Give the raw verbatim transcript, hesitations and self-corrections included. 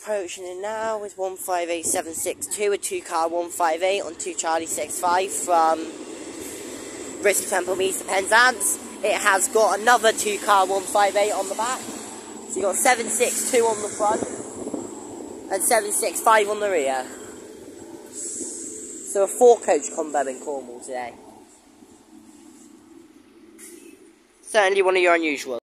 approaching it now with one five eight seven six two, a two car one five eight on two Charlie six five from Bristol Temple Meads to Penzance. It has got another two car one five eight on the back. So you've got seven six two on the front and seven six five on the rear. So a four coach combo in Cornwall today. Certainly one of your unusual.